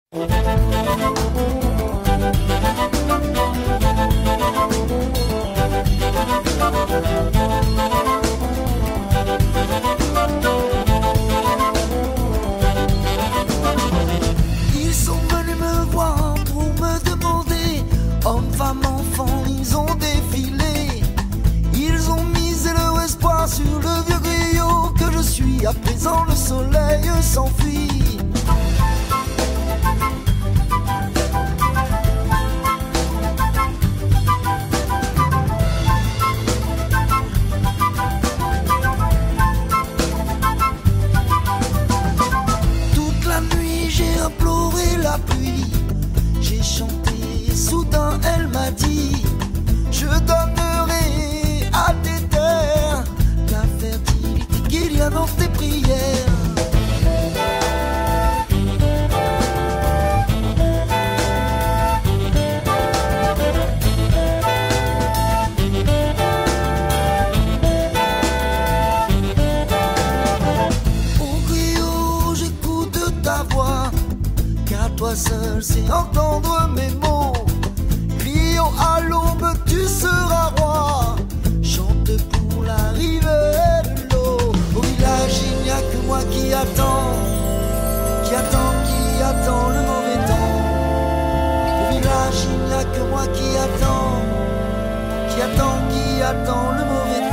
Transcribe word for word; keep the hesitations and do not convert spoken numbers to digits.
Ils sont venus me voir pour me demander, hommes, femmes, enfants, ils ont défilé. Ils ont misé leur espoir sur le vieux griot que je suis. À présent le soleil s'enfuit. J'ai imploré la pluie, j'ai chanté, soudain elle m'a dit: je donnerai à tes terres la fertilité qu'il y a dans tes prières. Car toi seul sais entendre mes mots. Crions à l'aube, tu seras roi. Chante pour l'arrivée de l'eau. Au village il n'y a que moi qui attends, qui attend, qui attend le mauvais temps. Au village il n'y a que moi qui attend, qui attend, qui attend le mauvais temps.